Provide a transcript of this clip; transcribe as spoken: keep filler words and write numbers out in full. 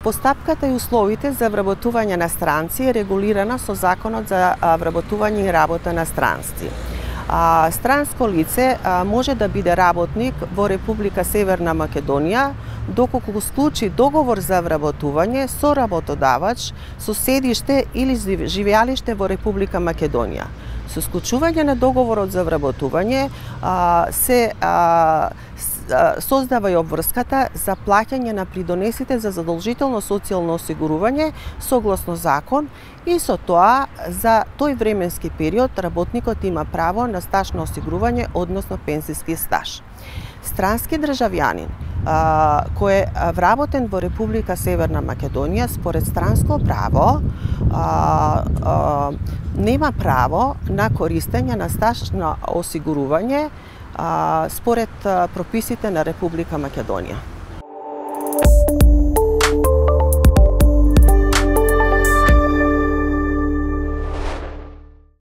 Постапката и условите за вработување на странци е регулирана со Законот за вработување и работа на странци. Странско лице може да биде работник во Република Северна Македонија доколку го склучи договор за вработување со работодавач со седиште или живеалиште во Република Македонија. Со склучување на договорот за вработување се создава и обврската за плаќање на придонесите за задолжително социјално осигурување согласно закон и со тоа за тој временски период работникот има право на стаж на осигурување, односно пензиски стаж. Странски државјанин кој е вработен во Република Северна Македонија според странско право а, а, нема право на користење на стаж на осигурување според прописите на Република Македонија.